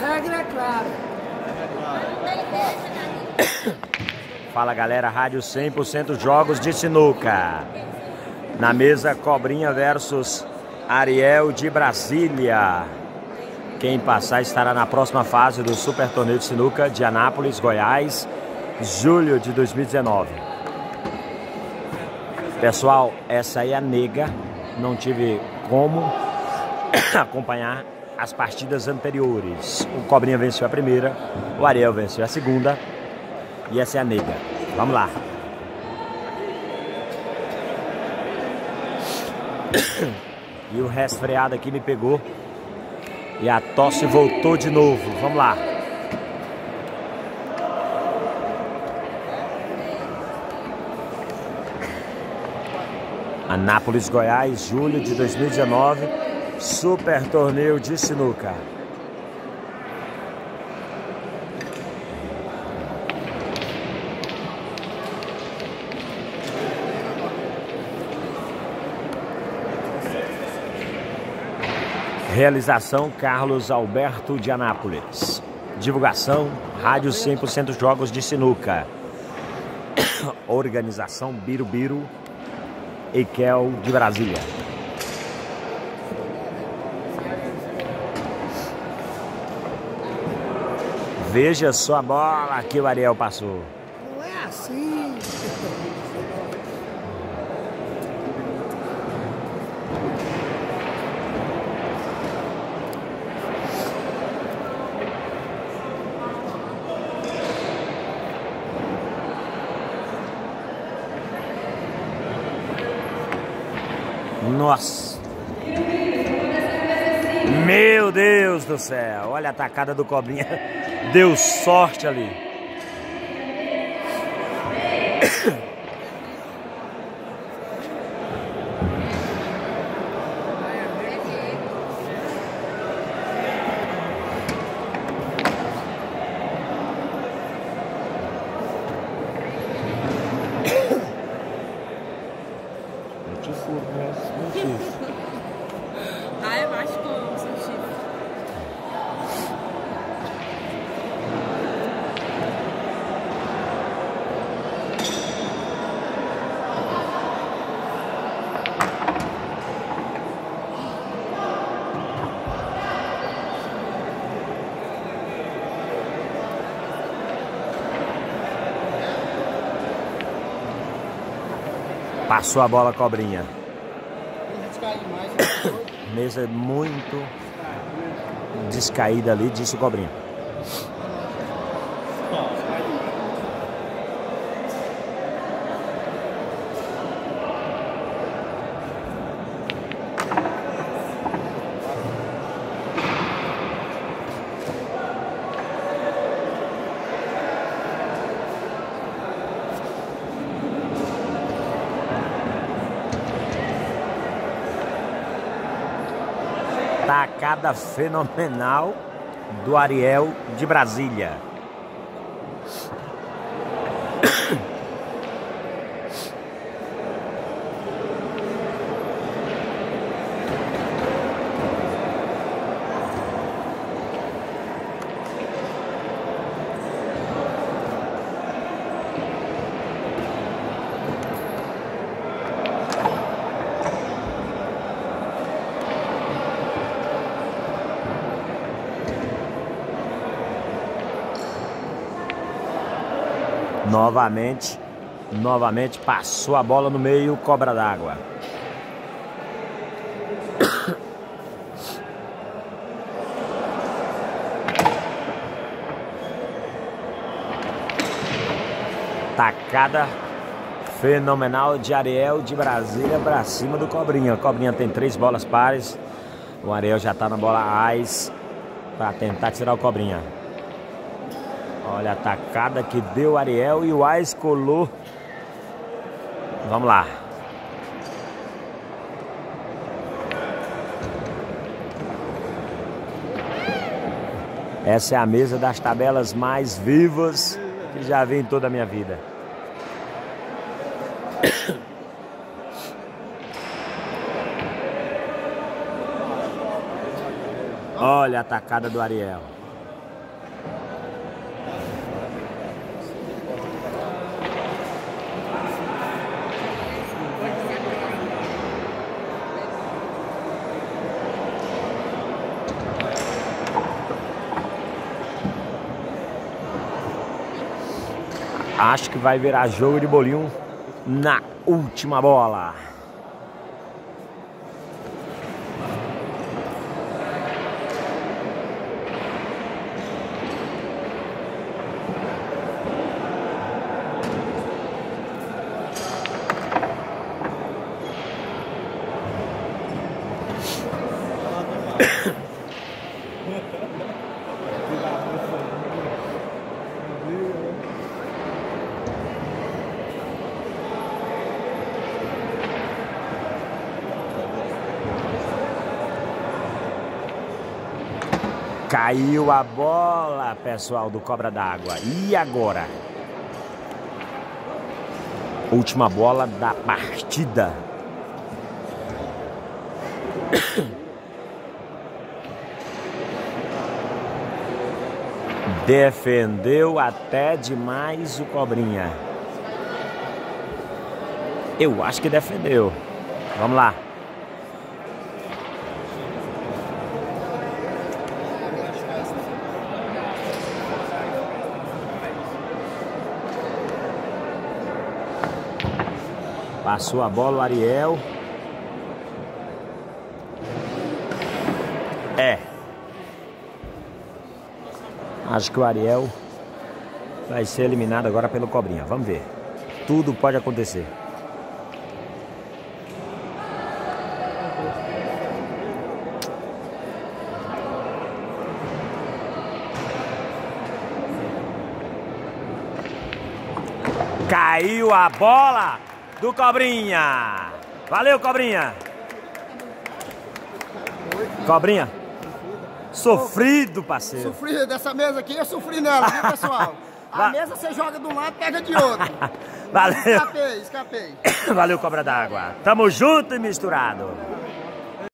Regra é clara. Fala galera, rádio 100% jogos de sinuca. Na mesa, Cobrinha versus Ariel de Brasília. Quem passar estará na próxima fase do Super Torneio de Sinuca de Anápolis, Goiás, julho de 2019. Pessoal, essa aí é a nega. Não tive como acompanhar as partidas anteriores. O Cobrinha venceu a primeira, o Ariel venceu a segunda. E essa é a nega. Vamos lá. E o resfriado aqui me pegou. E a tosse voltou de novo. Vamos lá. Anápolis, Goiás, julho de 2019. Super Torneio de Sinuca. Realização Carlos Alberto de Anápolis. Divulgação Rádio 100% Jogos de Sinuca. Organização Birubiru Eikel de Brasília. Veja só a bola que o Ariel passou. Não é assim. Nossa! Meu Deus do céu! Olha a tacada do Cobrinha. Deu sorte ali. Ah, eu acho que eu sou chifre. Passou a bola, Cobrinha. Mesa muito descaída ali, disse o Cobrinha. Tacada fenomenal do Ariel de Brasília. Novamente passou a bola no meio, cobra d'água. Tacada fenomenal de Ariel de Brasília para cima do Cobrinha. O Cobrinha tem 3 bolas pares. O Ariel já está na bola AIS para tentar tirar o Cobrinha. Olha a tacada que deu o Ariel e o AIS colou. Vamos lá. Essa é a mesa das tabelas mais vivas que já vi em toda a minha vida. Olha a tacada do Ariel. Acho que vai virar jogo de bolinho na última bola. Caiu a bola, pessoal do Cobra d'Água. E agora? Última bola da partida. Defendeu até demais o Cobrinha. Eu acho que defendeu. Vamos lá. Passou a bola o Ariel. Acho que o Ariel vai ser eliminado agora pelo Cobrinha. Vamos ver. Tudo pode acontecer. Caiu a bola do Cobrinha. Valeu, Cobrinha. Cobrinha. Sofrido, parceiro. Sofri dessa mesa aqui, eu sofri nela, viu, pessoal? A mesa você joga de um lado, pega de outro. Valeu. Escapei. Valeu, Cobra d'Água. Tamo junto e misturado.